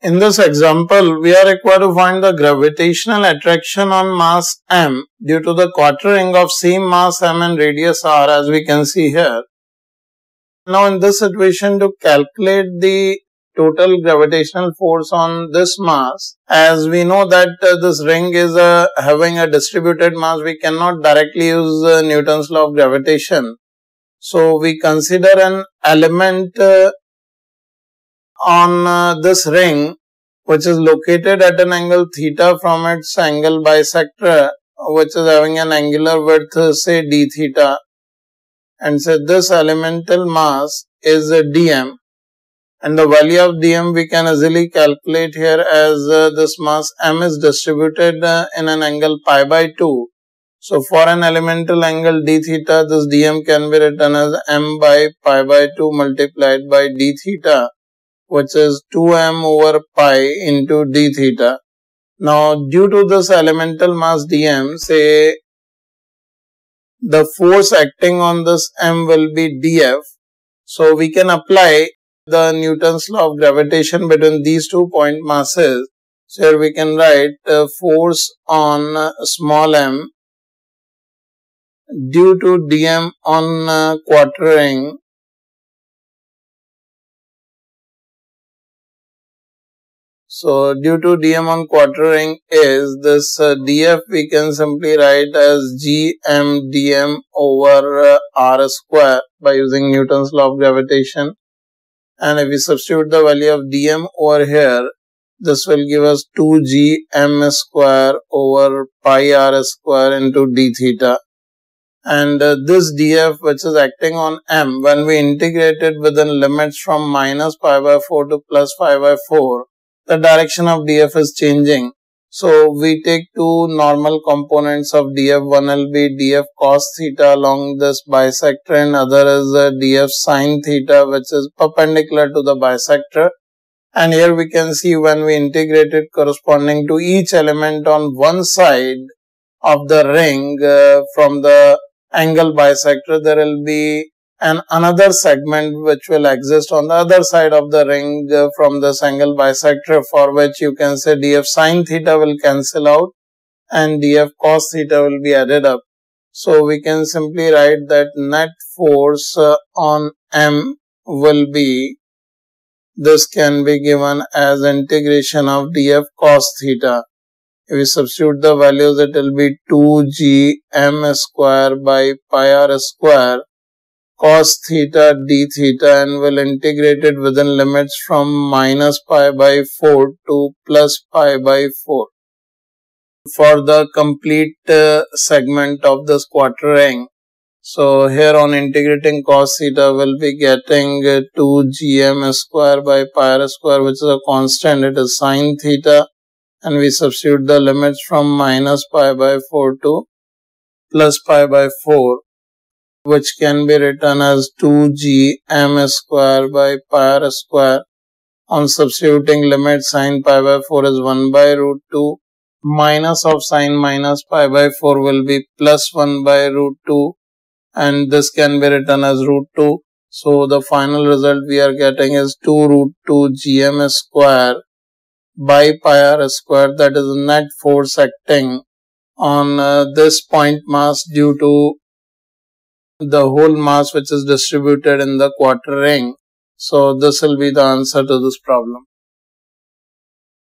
In this example, we are required to find the gravitational attraction on mass m due to the quarter ring of same mass m and radius r, as we can see here. Now in this situation, to calculate the total gravitational force on this mass, as we know that this ring is having a distributed mass, we cannot directly use Newton's law of gravitation. So we consider an element on this ring which is located at an angle theta from its angle bisector, which is having an angular width say d theta, and say this elemental mass is dm, and the value of dm we can easily calculate here as this mass m is distributed in an angle pi by 2. So for an elemental angle d theta, this dm can be written as m by pi by 2 multiplied by d theta, which is 2m over pi into d theta. Now due to this elemental mass dm, say the force acting on this m will be df. So we can apply the Newton's law of gravitation between these 2 point masses. So here we can write force on small m due to dm on quarter ring So due to dm on quarter ring is this df we can simply write as gm dm over r square by using Newton's law of gravitation. And if we substitute the value of dm over here, this will give us 2gm square over pi r square into d theta. And this df which is acting on m, when we integrate it within limits from minus pi by 4 to plus pi by 4, the direction of df is changing. So we take two normal components of df. One will be df cos theta along this bisector, and other is df sin theta, which is perpendicular to the bisector. And here we can see when we integrate it corresponding to each element on one side of the ring from the angle bisector, there will be another segment which will exist on the other side of the ring from this angle bisector, for which you can say df sin theta will cancel out and df cos theta will be added up. So we can simply write that net force on m will be, this can be given as integration of df cos theta. If we substitute the values, it will be 2gm square by pi r square cos theta d theta, and will integrate it within limits from minus pi by 4 to plus pi by 4 for the complete segment of this quarter ring. So here on integrating cos theta, we'll be getting 2gm square by pi r square, which is a constant, it is sin theta, and we substitute the limits from minus pi by 4 to plus pi by 4, which can be written as 2gm square by pi r square. On substituting limit, sin pi by 4 is 1 by root 2, minus of sin minus pi by 4 will be plus 1 by root 2, and this can be written as root 2. So the final result we are getting is 2 root 2 gm square by pi r square, that is net force acting on this point mass due to the whole mass which is distributed in the quarter ring. So this will be the answer to this problem.